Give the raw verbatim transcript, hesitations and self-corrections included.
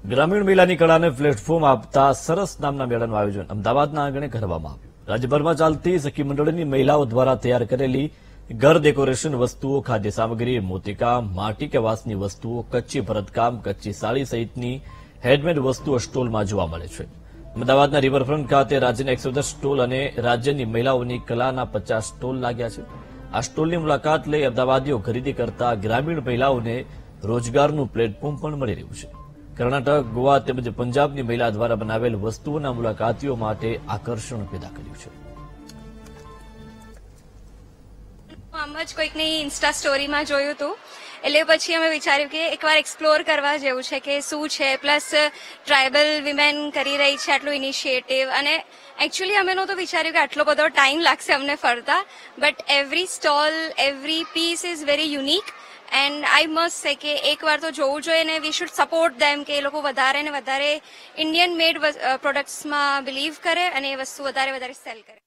ગ્રામીણ મેળાની કળાને પ્લેટફોર્મ આપતા સરસ નામના મેળાનું આયોજન અમદાવાદના આંગણે કરવામાં આવ્યું. રાજ્યભરમાં ચાલતી સખી મંડળની મહિલાઓ દ્વારા તૈયાર કરેલી ઘર ડેકોરેશન વસ્તુઓ, ખાદ્ય સામગ્રી, મોતીકામ, માટી કે વાંસની વસ્તુઓ, કચ્છી ભરતકામ, કચ્છી સાડી સહિતની હેન્ડમેડ વસ્તુઓ સ્ટોલમાં જોવા મળે છે. અમદાવાદના રિવરફ્રન્ટ ખાતે રાજ્યના એકસો દસ સ્ટોલ અને રાજ્યની મહિલાઓની કલાના પચાસ સ્ટોલ લાગ્યા છે. આ સ્ટોલની મુલાકાત લઈ અમદાવાદીઓ ખરીદી કરતા ગ્રામીણ મહિલાઓને રોજગારનું પ્લેટફોર્મ પણ મળી રહ્યું છે. કર્ણાટક, ગોવા તેમજ પંજાબની મહિલા દ્વારા બનાવેલ વસ્તુઓના મુલાકાતીઓ માટે આકર્ષણ પેદા કર્યું છે. આમ જ કોઈકની ઇન્સ્ટા સ્ટોરીમાં જોયું હતું, એટલે પછી અમે વિચાર્યું કે એકવાર એક્સપ્લોર કરવા જેવું છે કે શું છે. પ્લસ ટ્રાઇબલ વિમેન કરી રહી છે આટલું ઇનિશિયેટિવ, અને એકચ્યુઅલી અમે નહોતું વિચાર્યું કે આટલો બધો ટાઈમ લાગશે અમને ફરતા. But every stall, every piece is very unique and I must say કે એકવાર તો જોવું જોઈએ ને વી શુડ સપોર્ટ ધેમ કે એ લોકો વધારે ને વધારે ઇન્ડિયન મેડ પ્રોડક્ટ્સમાં બિલીવ કરે અને એ વસ્તુ વધારે વધારે સેલ કરે.